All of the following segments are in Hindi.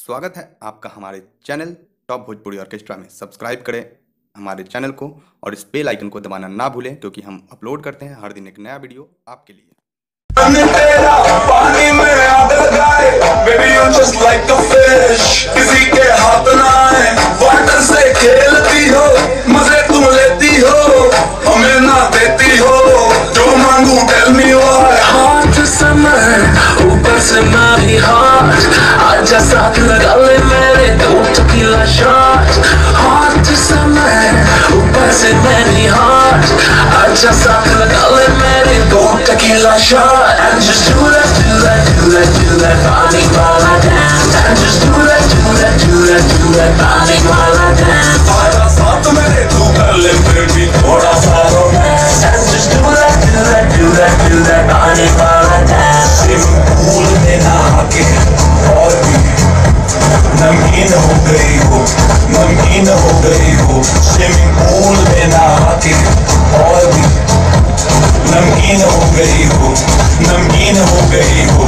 स्वागत है आपका हमारे चैनल टॉप भोजपुरी ऑर्केस्ट्रा में। सब्सक्राइब करें हमारे चैनल को और इस बेल आइकन को दबाना ना भूलें, क्योंकि हम अपलोड करते हैं हर दिन एक नया वीडियो आपके लिए। पानी में आग लगाए, baby you just like a fish, किसी के हाथ ना आए, वाटर से खेलती हो, मजे तुम लेती हो, हमें ना देती हो, जो मांगू tell me why। Hot to summer, ऊपर से मेरी heart, आजा साथ लगा ले मेरे दो tequila shots। Hot to summer, ऊपर से मेरी heart, आजा साथ लगा ले मेरे दो tequila shots। And just do that, do that, do that, do that, body while I dance। And just do that, do that, do that, do that, body while I dance। आजा साथ मेरे तू कर ले baby थोड़ा सा romance। And just do that, do that, do that, do that, body while I dance। फूल में नहा के और भी नमकीन हो गई हो, नमकीन हो गई हो, स्विमिंग पूल में नहा के और भी नमकीन हो गई हो, नमकीन हो गई हो।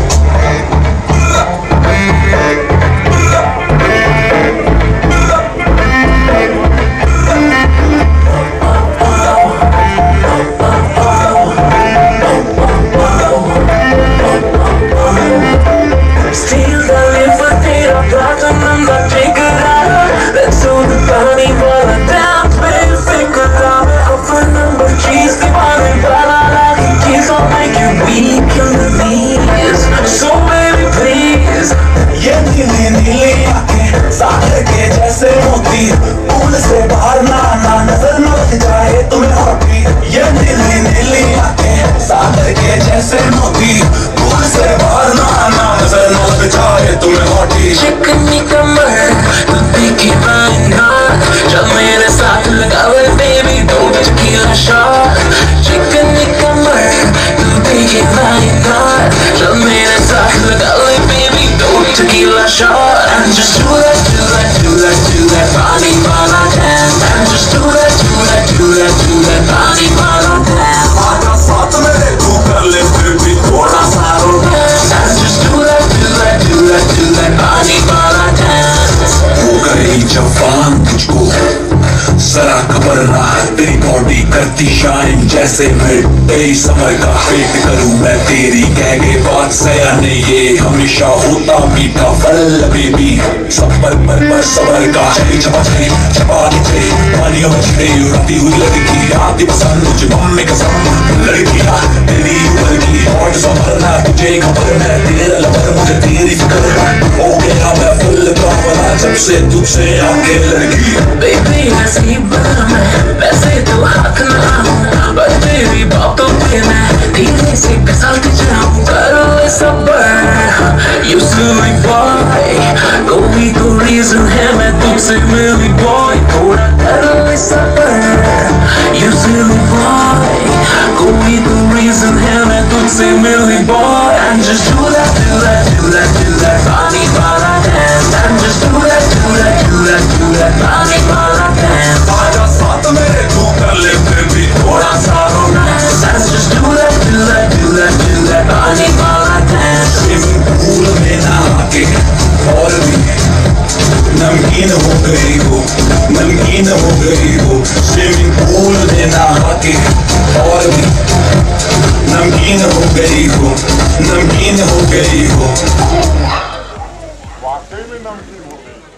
Steal the liver, तेरा platinum का ठेकेदार। Let's do the body while I dance, baby, figure out offer number cheese के बारे वाला लागी keys, I'll make you weak in the knees। So baby please, ये नीली नीली आंखें सागर के जैसे मोती, फूल से बाहर ना आना, नजर न लग जाए तुम्हें होती। ये नीली नीली आंखें सागर के जैसे मोती, फूल से बाहर ना आना, नजर न लग जाए तुम्हें होती। चिकनी कमर तू दिखे ना, जब मेरे साथ लगा ले baby दो tequila shot। चिकनी कमर तू दिखे ना, जब मेरे साथ लगा ले baby दो tequila shot। And just do that, do that, do that, do that, body while I dance। And just do that, do that, do that, do that, body while I dance। आजा साथ मेरे तू कर ले baby थोड़ा सा romance। And just do that, do that, do that, do that, body while I dance। हो गई जवान तुझको जरा खबर ना, तेरी बॉडी करती शाइन जैसे तेरी समर का वेट करूं मैं तेरी, कह गए बात सयाने ये हमेशा होता मीठा फल बेबी। सब पर सबर का चली छपा चली छपा निकले पानियों में छिपे उड़ती हुई लड़की, आती पसंद मुझे मम्मी कसम लड़कियां तेरी उम्र की और संभलना, तुझे खबर मैं तेरा लवर, मुझे तेरी फिक्र हो गया मैं फुल का वाला जब से तुझसे आके लड़की। Baby ऐसी बना मैं वैसे तो हक ना हूँ, पर तेरी बातों पे मैं धीरे से फिसलती जाऊँ। करो सबर you silly boy, कोई तो reason है मैं तुझसे मिली boy। थोड़ा करो सबर you silly boy, कोई तो reason है मैं तुझसे मिली boy। And just do that, do that, do that, do that, body while I dance। And just do that, do that, do that, do that, body while I dance। आजा साथ मेरे तू कर ले baby थोड़ा सा romance। And just do that, do that, do that, do that, body while I dance। Swimming pool में नहा के और भी नमकीन हो गई हो, नमकीन हो गई हो, स्विमिंग पूल में नहा के और भी नमकीन हो गई हो, नमकीन हो गई हो। वाकई में नमकीन हो गई।